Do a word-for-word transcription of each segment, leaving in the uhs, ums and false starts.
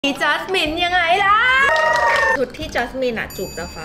จัสมินยังไงล่ะชุดที่จัสมินอะจูบจาฟ้า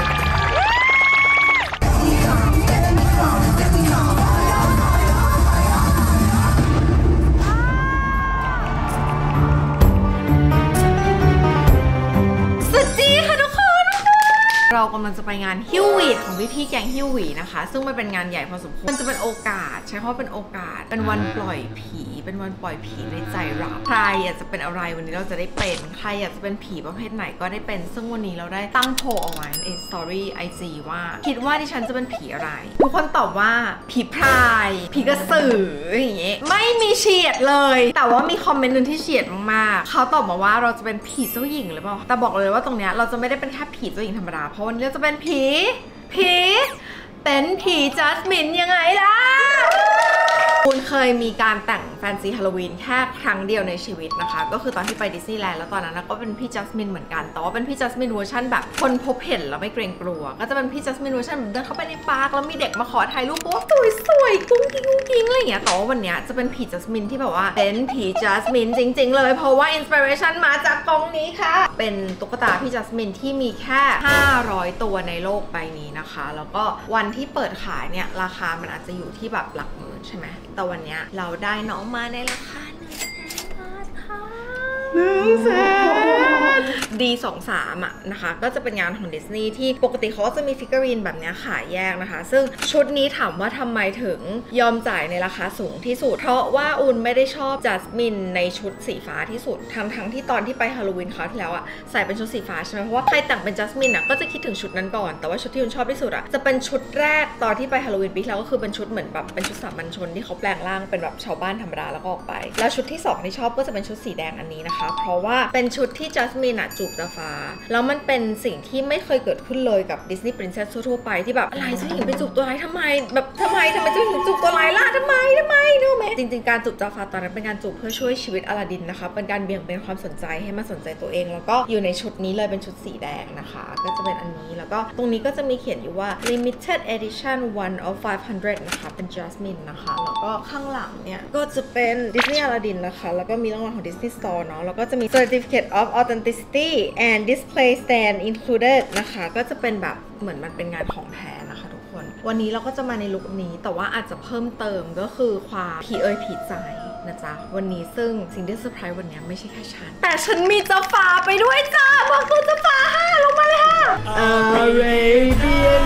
เรากำลังจะไปงานฮิววีดของพี่พี่แกงฮิววีนะคะซึ่งมันเป็นงานใหญ่พอสมควรมันจะเป็นโอกาสใช้คำว่าเป็นโอกาสเป็นวันปล่อยผีเป็นวันปล่อยผีในใจเราใครอยากจะเป็นอะไรวันนี้เราจะได้เป็นใครอยากจะเป็นผีประเภทไหนก็ได้เป็นซึ่งวันนี้เราได้ตั้งโพลเอาไว้ในสตอรี่ไอจีว่าคิดว่าดิฉันจะเป็นผีอะไรทุกคนตอบว่าผีพรายผีกระสืออย่างเงี้ยไม่มีเฉียดเลยแต่ว่ามีคอมเมนต์หนึ่งที่เฉียดมากๆเขาตอบมาว่าเราจะเป็นผีเจ้าหญิงหรือเปล่าแต่บอกเลยว่าตรงเนี้ยเราจะไม่ได้เป็นแค่ผีเจ้าหญิงธรรมดาเพราะวันนี้เราจะเป็นผีผีเป็นผีจัสมินยังไงล่ะคุณเคยมีการแต่งแฟนซีฮาโลวีนแค่ครั้งเดียวในชีวิตนะคะก็คือตอนที่ไปดิสนีย์แลนด์แล้วตอนนั้นก็เป็นพี่จัสมินเหมือนกันแต่ว่าเป็นพี่จัสมินเวอร์ชันแบบคนพบเห็นแล้วไม่เกรงกลัวก็จะเป็นพี่จัสมินเวอร์ชันแบบเดินเข้าไปในปาร์คแล้วมีเด็กมาขอถ่ายรูปโอ้สวยสวยกุ้งกิ้งกุ้งกิ้งอะไรอย่างเงี้ยแต่ว่าวันนี้จะเป็นผีจัสมินที่แบบว่าเป็นผีจัสมินจริงๆเลยเพราะว่าอินสปิเรชันมาจากกล่องนี้ค่ะเป็นตุ๊กตาพี่จัสมินที่มีแค่ห้าร้อยตัวในโลกใบนี้นะคะแล้วก็วันที่เปิดขายเนี่ยราคามันอาจจะอยู่ที่แบบหลักหมื่นใช่ไหมแต่วันนี้เราได้น้องมาในราคาหนึ่งแสนบาทค่ะหนึ่งแสนดีสองสามอะนะคะก็จะเป็นงานของดิสนีย์ที่ปกติเขาก็จะมีฟิกเกอรีนแบบนี้ขายแยกนะคะซึ่งชุดนี้ถามว่าทำไมถึงยอมจ่ายในราคาสูงที่สุดเพราะว่าอุ่นไม่ได้ชอบจัสมินในชุดสีฟ้าที่สุดทั้งทั้งที่ตอนที่ไปฮาโลวีนคราวที่แล้วอะใส่เป็นชุดสีฟ้าใช่ไหมเพราะว่าใครแต่งเป็นจัสมินอะก็จะคิดถึงชุดนั้นก่อนแต่ว่าชุดที่อุ่นชอบที่สุดอะจะเป็นชุดแรกตอนที่ไปฮาโลวีนปีที่แล้วก็คือเป็นชุดเหมือนแบบเป็นชุดสามัญชนที่เขาแปลงร่างเป็นแบบชาวบ้านธรรมดาแล้วก็ออกไปแล้วชุดที่สองที่ชอบก็จะเป็นชุดสีแดงอันนี้นะคะเพราะว่าเป็นชุดที่จัสมินอะจูบจาฟ้าแล้วมันเป็นสิ่งที่ไม่เคยเกิดขึ้นเลยกับดิสนีย์ปรินเซสทั่วไปที่แบบอะไรเจ้าหญิงไปจูบตัวร้ายทำไมแบบทำไมทำไมเจ้าหญิงจูบตัวร้ายล่ะทำไมทำไมนึกไหมจริงๆการจูบจาฟ้าตอนนั้นเป็นการจูบเพื่อช่วยชีวิตอลาดินนะคะเป็นการเบี่ยงเบนความสนใจให้มาสนใจตัวเองแล้วก็อยู่ในชุดนี้เลยเป็นชุดสีแดงนะคะก็จะเป็นอันนี้แล้วก็ตรงนี้ก็จะมีเขียนอยู่ว่า limited edition one of five hundred นะคะเป็น Jasmine นะคะแล้วก็ข้างหลังเนี่ยก็จะเป็น Disney Aladdin นะคะแล้วก็มีรางวัลของ Disney Store เนาะแล้วก็จะมี certificate of authenticity and display stand included นะคะก็จะเป็นแบบเหมือนมันเป็นงานของแท้นะคะทุกคนวันนี้เราก็จะมาในลุคนี้แต่ว่าอาจจะเพิ่มเติมก็คือความผีเอ่ยผีใจนะจ๊ะวันนี้ซึ่งสิ่งที่เซอร์ไพรส์วันนี้ไม่ใช่แค่ฉันแต่ฉันมีเจ้าฟ้าไปด้วยจ้าบอกตัวเจ้าฟ้าค่ะลงมาเลยค่ะ Arabian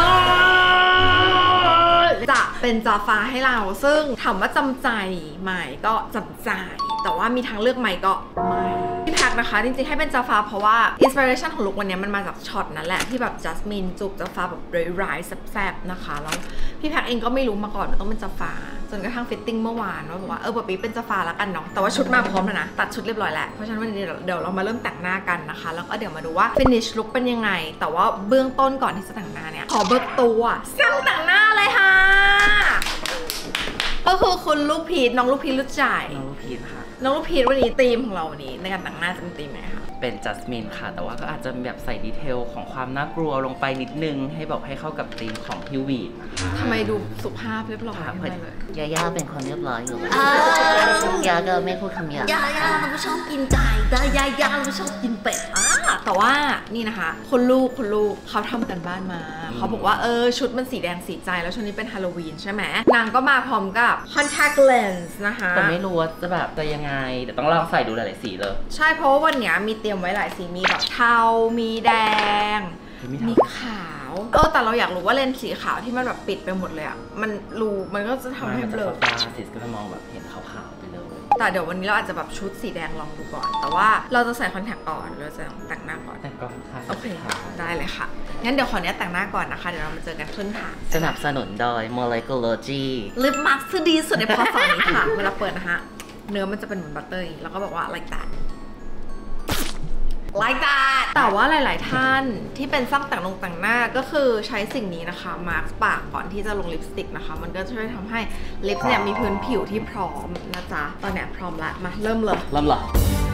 Night จะเป็นเจ้าฟ้าให้เราซึ่งถามว่าจำใจไหมก็จำใจแต่ว่ามีทางเลือกไหมก็ไม่พี่แพ็คนะคะจริงๆให้เป็นเจ้าฟ้าเพราะว่าอินสปิเรชันของลุควันนี้มันมาจากช็อตนั้นแหละที่แบบจัสมินจูบเจ้าฟ้าแบบร้ายๆแซ่บๆนะคะแล้วพี่แพ็คเองก็ไม่รู้มาก่อนว่าต้องเป็นเจ้าฟ้าจนกระทั่งฟิตติ้งเมื่อวานว่าบอกว่าเออแบบนี้เป็นเจ้าฟ้าแล้วกันเนาะแต่ว่าชุดมาพร้อมแล้วนะตัดชุดเรียบร้อยแล้วเพราะฉะนั้นวันนี้เดี๋ยวเรามาเริ่มแต่งหน้ากันนะคะแล้วก็เดี๋ยวมาดูว่าฟินิชลุคเป็นยังไงแต่ว่าเบื้องต้นก่อนที่จะแต่งหน้าเนี่ยขอเบิกตัวสั่งแต่งหน้าเลยค่ะก็คือคุณลูกพีทน้องลูกพีทรู้ใจน้องลูกพีทค่ะน้องลูกพีทวันนี้ธีมของเราวันนี้ในการแต่งหน้าจะเป็นธีมไหนคะเป็นจัสมินค่ะแต่ว่าก็อาจจะแบบใส่ดีเทลของความน่ากลัวลงไปนิดนึงให้บอกให้เข้ากับธีมของฮิววีดทำไมดูสุภาพเรียบร้อยเลยยาย่าเป็นคนเรียบร้อยอยู่ยาก็ไม่พูดคำหยาบยาย่าเราไม่ชอบกินไก่แต่ยาย่าเราไม่ชอบกินเป็ดแต่ว่านี่นะคะคนลูกคนลูกเขาทำกันบ้านมาเขาบอกว่าเออชุดมันสีแดงสีใจแล้วชุดนี้เป็นฮาโลวีนใช่ไหมนางก็มาพร้อมกับ contact lens นะคะแต่ไม่รู้ว่าจะแบบจะยังไงเดี๋ยวต้องลองใส่ดูหลายๆสีเลยใช่เพราะว่าวันนี้มีเตรียมไว้หลายสีมีแบบเทามีแดงมีขาวเออแต่เราอยากรู้ว่าเลนส์สีขาวที่มันแบบปิดไปหมดเลยอ่ะมันรูมันก็จะทำให้เบลอตาสีก็จะมองแบบเห็นขาวๆไปเลยแต่เดี๋ยววันนี้เราอาจจะแบบชุดสีแดงลองดูก่อนแต่ว่าเราจะใส่คอนแทคก่อนเราจะแต่งหน้าก่อนแต่งก่อนค่ะโอเคได้เลยค่ะงั้นเดี๋ยวขอเนี้ยแต่งหน้าก่อนนะคะเดี๋ยวเรามาเจอกันครึ่งทางสนับสนุนโดย Molecology ลิปมาสก์ดีสุดในพอสองนี้ค่ะเวลาเปิดนะคะเนื้อมันจะเป็นเหมือนบัตเตอร์แล้วก็บอกว่า like that like that แต่ว่าหลายๆท่านที่เป็นช่างแต่งลงแต่งหน้าก็คือใช้สิ่งนี้นะคะมาร์คปากก่อนที่จะลงลิปสติกนะคะมันก็จะช่วยทำให้ลิปเนี่ยมีพื้นผิวที่พร้อมนะจ๊ะตอนเนี้ยพร้อมละมาเริ่มเลยเริ่มเลย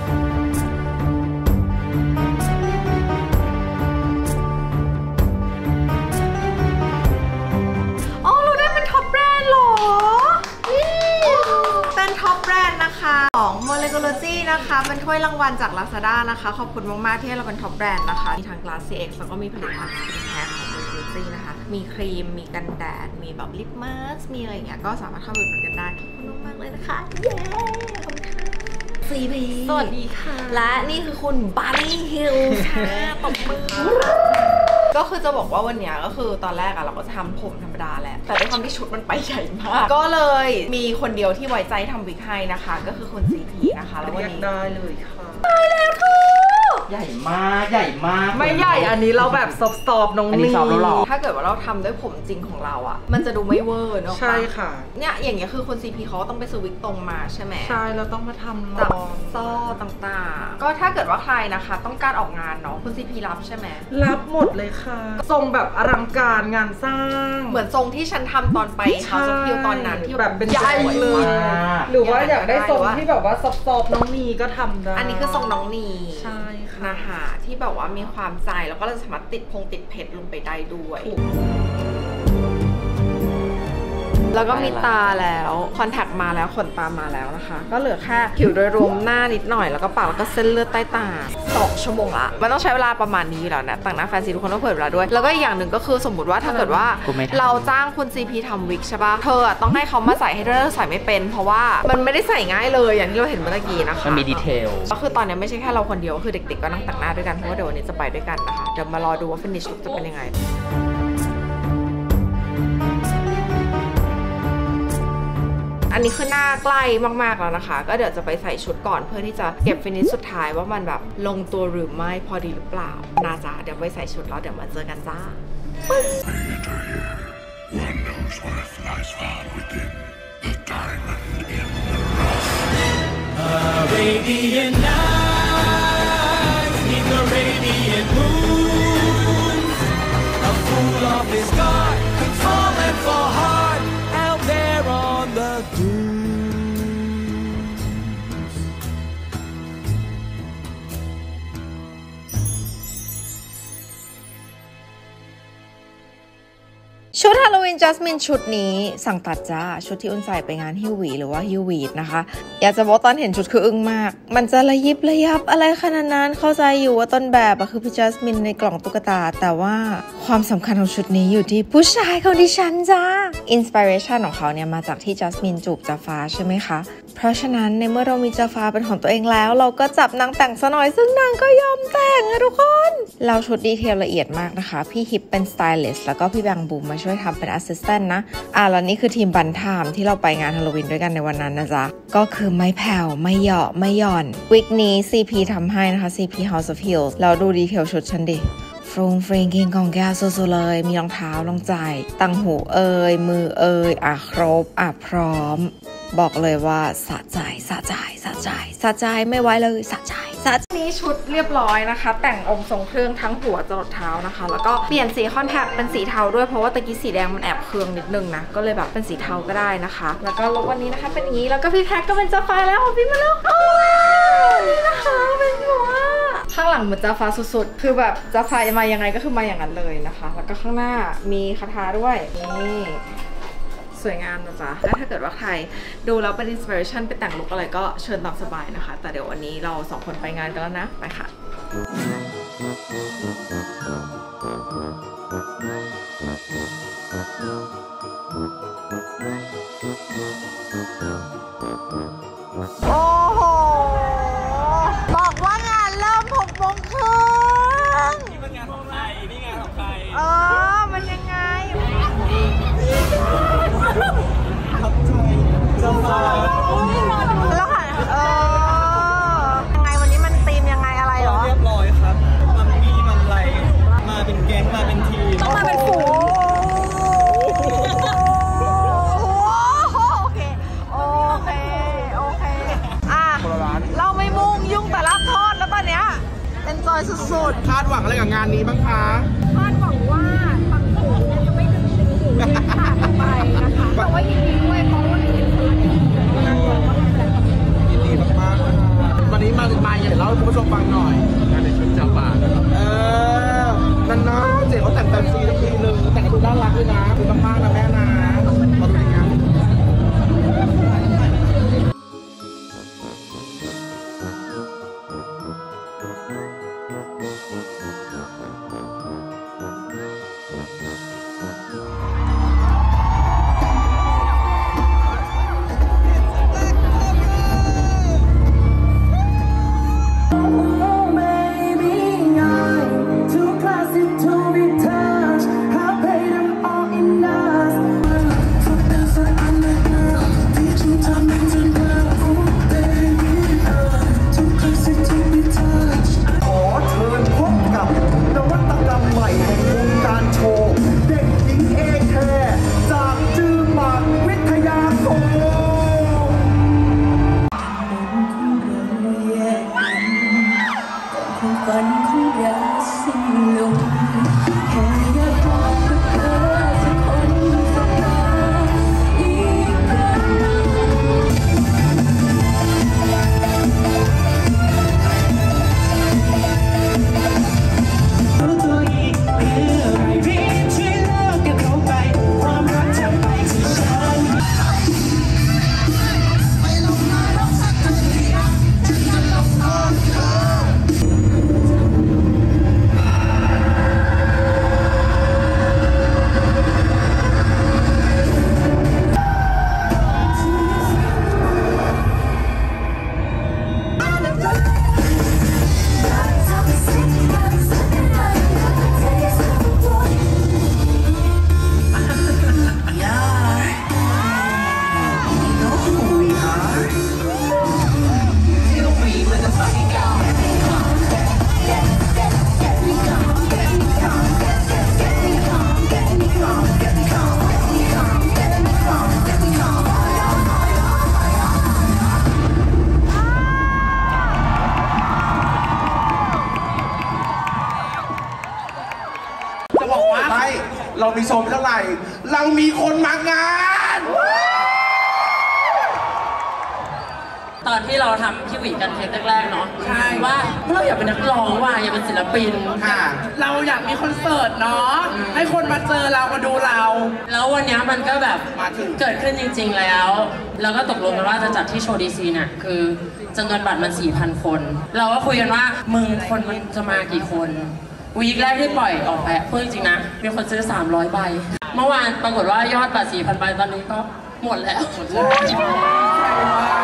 อ๋อเราได้เป็นท็อปแบรนด์หรอเป็นท็อปแบรนด์นะคะของ Molecology นะคะเป็นถ้วยรางวัลจาก Lazada นะคะขอบคุณมากๆที่ให้เราเป็นท็อปแบรนด์นะคะมีทาง Glassy X แล้วก็มีผลิตภัณฑ์สกินแคร์ของ Beauty นะคะมีครีมมีกันแดดมีแบบลิปมาสก์มีอะไรอย่างเงี้ยก็สามารถเข้าไปดูกันได้ขอบคุณมากๆเลยนะคะเย้ขอบคุณค่ะซีพีสวัสดีค่ะและนี่คือคุณบันนี่ฮิลค่ะตบมือก็คือจะบอกว่าวันนี้ก็คือตอนแรกอะเราก็จะทำผมธรรมดาแหละแต่ด้วยความที่ชุดมันไปใหญ่มากก็เลยมีคนเดียวที่ไว้ใจทำวิกให้นะคะก็คือคุณซีพีนะคะแล้ววันนี้ได้เลยค่ะได้แล้วค่ะใหญ่มากใหญ่มากไม่ใหญ่อันนี้เราแบบซอฟๆน้องนี่ถ้าเกิดว่าเราทำด้วยผมจริงของเราอะมันจะดูไม่เวอร์เนาะใช่ค่ะเนี่ยอย่างเงี้ยคือคุณซีพีเขาต้องไปซื้อวิกตรงมาใช่ไหมใช่เราต้องมาทำตัดซ่อต่างๆก็ถ้าเกิดว่าใครนะคะต้องการออกงานเนาะคุณซีพีรับใช่ไหมรับหมดเลยค่ะทรงแบบอลังการงานสร้างเหมือนทรงที่ฉันทำตอนไปเฮาส์พิวตอนนั้นที่แบบเป็นใหญ่เลยหรือว่าอยากได้ทรงที่แบบว่าซอฟๆน้องนีก็ทำได้อันนี้คือทรงน้องนีใช่ค่ะนะคะที่แบบว่ามีความใจแล้วก็เราสามารถติดพงติดเพชรลงไปได้ด้วยแล้วก็มีตาแล้วคอนแทคมาแล้วขนตามาแล้วนะคะก็เหลือแค่ผิวโดยรวมหน้านิดหน่อยแล้วก็ปากแล้วก็เส้นเลือดใต้ตาสองชั่วโมงละมันต้องใช้เวลาประมาณนี้อยู่แล้วนะต่างหน้าแฟนซีทุกคนต้องเผื่อเวลาด้วยแล้วก็อีกอย่างหนึ่งก็คือสมมติว่าถ้าเกิดว่าเราจ้างคุณ ซี พี ทำวิกใช่ป่ะเธอต้องให้เขามาใส่ให้ด้วยใส่ไม่เป็นเพราะว่ามันไม่ได้ใส่ง่ายเลยอย่างที่เราเห็นเมื่อกี้นะคะมันมีดีเทลก็คือตอนนี้ไม่ใช่แค่เราคนเดียวก็คือเด็กๆก็นั่งแต่งหน้าด้วยกันเพราะว่าเดี๋ยววันนี้จะไปด้วยกันนะคะเดี๋ยวมารอดูว่าฟินิชลุคจะเป็นยังไงอันนี้คือหน้าใกล้มากๆแล้วนะคะก็เดี๋ยวจะไปใส่ชุดก่อนเพื่อที่จะเก็บฟินิชสุดท้ายว่ามันแบบลงตัวหรือไม่พอดีหรือเปล่าน่าจะเดี๋ยวไปใส่ชุดแล้วเดี๋ยวมาเจอกันจ้าชุดฮาโลวีนจัสมินชุดนี้สั่งตัดจ้าชุดที่อุ่นใส่ไปงานฮิววีหรือว่าฮิววีดนะคะอยากจะบอกตอนเห็นชุดคืออึ้งมากมันจะระยิบระยับอะไรขนาดนั้นเข้าใจอยู่ว่าต้นแบบอะคือพี่จัสมินในกล่องตุ๊กตาแต่ว่าความสำคัญของชุดนี้อยู่ที่ผู้ชายของดิฉันจ้าอินสปิเรชันของเขาเนี่ยมาจากที่จัสมินจูบจาฟ้าใช่ไหมคะเพราะฉะนั้นในเมื่อเรามีจาฟ้าเป็นของตัวเองแล้วเราก็จับนางแต่งซะหน่อยซึ่งนางก็ยอมแต่งนะทุกคนเราชุดดีเทลละเอียดมากนะคะพี่ฮิปเป็นสไตลิสต์แล้วก็พี่แบงบูมมาช่วยทำเป็นแอสซิสแตนต์นะอ่ะแล้วนี่คือทีมบันทามที่เราไปงานฮาโลวีนด้วยกันในวันนั้นนะจ๊ะก็คือไม่แผ่วไม่เหยาะไม่หย่อนวิกนี้ ซี พี ทำให้นะคะ ซี พี House of Heels แล้วดูดีเทลชุดฉันดิฟรุงฟริงกิงของแก้วสุดๆเลยมีรองเท้ารองใจตังหูเอ่ยมือเอ่ยอ่ะครบอ่ะพร้อมบอกเลยว่าสะใจสะใจสะใจสะใจไม่ไหวเลยสะใจสะใจนี้ชุดเรียบร้อยนะคะแต่งองค์ทรงเครื่องทั้งหัวจรดเท้านะคะแล้วก็เปลี่ยนสีคอนแทคเป็นสีเทาด้วยเพราะว่าตะกี้สีแดงมันแอบเคืองนิดนึงนะก็เลยแบบเป็นสีเทาก็ได้นะคะแล้วก็ลุควันนี้นะคะเป็นอย่างนี้แล้วก็พี่แท็กก็เป็นจาฟ้าแล้วพี่มาแล้วโอ้นี่นะคะเป็นหัวข้างหลังเหมือนจาฟ้าสุดๆคือแบบจาฟ้ามายังไงก็คือมาอย่างนั้นเลยนะคะแล้วก็ข้างหน้ามีคาถาด้วยนี่สวยงามนะจ๊ะและถ้าเกิดว่าใครดูแล้วเป็นอินสปิเรชันไปแต่งลุคอะไรก็เชิญตามสบายนะคะแต่เดี๋ยววันนี้เราสองคนไปงานกันแล้วนะไปค่ะโอ้โหบอกว่างานเริ่มหกโมงครึ่งนี่มันงานของใครนี่งานของใครเออมันยังไงแล้วค่ะเออยังไงวันนี้มันธีมยังไงอะไรเหรอเรียบร้อยครับมันมีมันไหลมาเป็นแก๊งมาเป็นทีมต้องมาเป็นฝูงโอเคโอเคโอเคอ่ะเราไม่มุ่งยุ่งแต่รับโทษแล้วตอนเนี้ยเอ็นจอยสุดๆคาดหวังอะไรกับงานนี้บ้างคะคาดหวังว่าบางฝูงจะไม่ดึงดึงหูดึงขาดไปนะคะแต่ว่ายินดีด้วยเพราะว่ายินดียินดีมากๆวันนี้มามาอย่างเล่าให้คุณผู้ชมฟังหน่อยงานในชุดจาฟ้าเออนั่นนะเจ๋งเขาแต่งแฟนซีทั้งทีนึงแต่งกันดูน่ารักด้วยนะดูมากๆนะแม่นะมาดูในงานฝันของเราสิ้นลงแค่อยากพบกับเธอสักคนสักตาอีกครั้งรู้ตัวอีกเมื่อไรรีบช่วยเลิกกันเข้าไปความรักจะไปที่ฉันเรามีโชว์เท่าไหร่เรามีคนมางานตอนที่เราทำพี่หวีกันเทปแรกๆเนาะใช่ว่าเราอยากเป็นนักร้องว่ะอยากเป็นศิลปินค่ะเราอยากมีคอนเสิร์ตเนาะให้คนมาเจอเรามาดูเราแล้ววันนี้มันก็แบบเกิดขึ้นจริงๆแล้วแล้วก็ตกลงกันว่าจะจัดที่โชว์ดีซีเนี่ยคือจำนวนบัตรมัน สี่พัน คนเราก็คุยกันว่ามึงคนมันจะมากี่คนวีคแรกที่ปล่อยออกไปพูดจริงๆนะมีคนซื้อสามร้อยใบเมื่อวานปรากฏว่ายอดบัตร สี่พัน ใบตอนนี้ก็หมดแล้วหมดแล้ว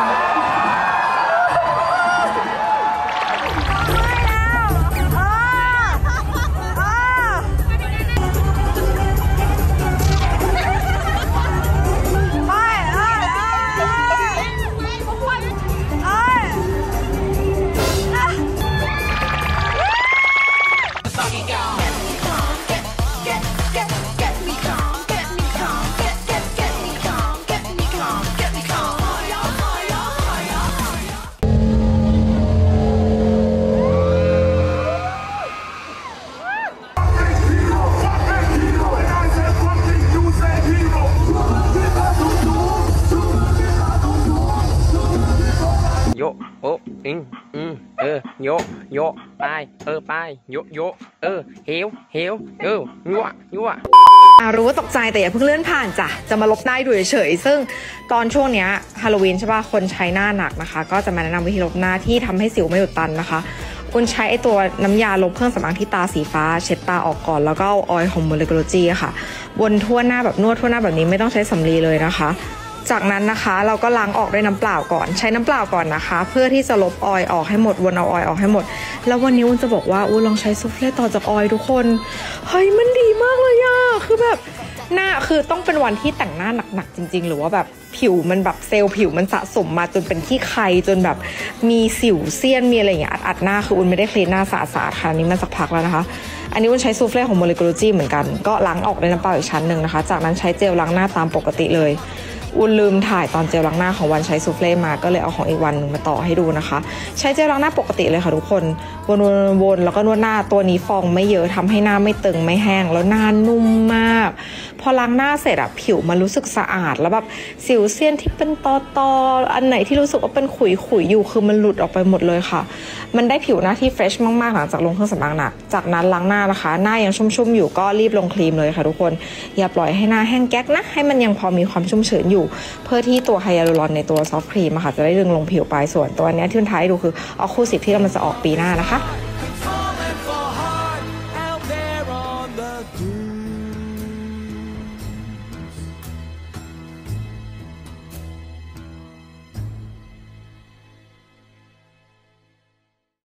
โยโออิงอืมเออโยโยไปเออไปโยโยเออเฮวเฮวเออยั่วยั่วรู้ว่าตกใจแต่อย่าเพิ่งเลื่อนผ่านจ้ะจะมาลบหน้าดูเฉยๆซึ่งตอนช่วงเนี้ยฮาโลวีนใช่ป่ะคนใช้หน้าหนักนะคะก็จะมาแนะนำวิธีลบหน้าที่ทำให้สิวไม่อุดตันนะคะคุณใช้ไอตัวน้ำยาลบเครื่องสำอางที่ตาสีฟ้าเช็ดตาออกก่อนแล้วก็เอาออยล์ของโมเลกุลจีค่ะวนทั่วหน้าแบบนวดทั่วหน้าแบบนี้ไม่ต้องใช้สำลีเลยนะคะจากนั้นนะคะเราก็ล้างออกด้วยน้ำเปล่าก่อนใช้น้ำเปล่าก่อนนะคะเพื่อที่จะลบออยล์ออกให้หมดวนเอาออยล์ออกให้หมดแล้ววันนี้วุ้นจะบอกว่าวุ้นลองใช้ซูเฟ่ต่อจากออยล์ทุกคนเฮ้ยมันดีมากเลยอะคือแบบหน้าคือต้องเป็นวันที่แต่งหน้าหนักๆจริงๆหรือว่าแบบผิวมันแบบเซลล์ผิวมันสะสมมาจนเป็นขี้ใครจนแบบมีสิวเซียนมีอะไรอย่างเงี้ยอัดๆหน้าคือวุ้นไม่ได้คลีนหน้าสะอาดๆค่ะนี่มันสักพักแล้วนะคะอันนี้วุ้นใช้ซูเฟ่ของโมเลกุลจีเหมือนกันก็ล้างออกด้วยน้ำเปล่าอีกชั้นหนึ่งนะคะจากนั้นใช้เจลล้างหน้าตามปกติเลยอุ่นลืมถ่ายตอนเจลล้างหน้าของวันใช้ซูเฟ่มาก็เลยเอาของอีกวันนึงมาต่อให้ดูนะคะใช้เจลล้างหน้าปกติเลยค่ะทุกคนวนๆๆแล้วก็นวดหน้าตัวนี้ฟองไม่เยอะทำให้หน้าไม่ตึงไม่แห้งแล้วหน้านุ่มมากพอล้างหน้าเสร็จอะผิวมันรู้สึกสะอาดแล้วแบบสิวเซียนที่เป็นตอตออันไหนที่รู้สึกว่าเป็นขุยขุยอยู่คือมันหลุดออกไปหมดเลยค่ะมันได้ผิวหน้าที่เฟรชมากๆหลังจากลงเครื่องสำอางหนักจากนั้นล้างหน้านะคะหน้ายังชุ่มๆอยู่ก็รีบลงครีมเลยค่ะทุกคนอย่าปล่อยให้หน้าแห้งแก๊กนะให้มันยังพอมีความชุ่มชื้นอยู่เพื่อที่ตัวไฮยาลูรอนในตัวซอฟต์ครีมค่ะจะได้ดึงลงผิวไปส่วนตัวนี้ที่มันท้ายดูคือเอาคู่สิบที่เรามันจะออกปีหน้านะคะ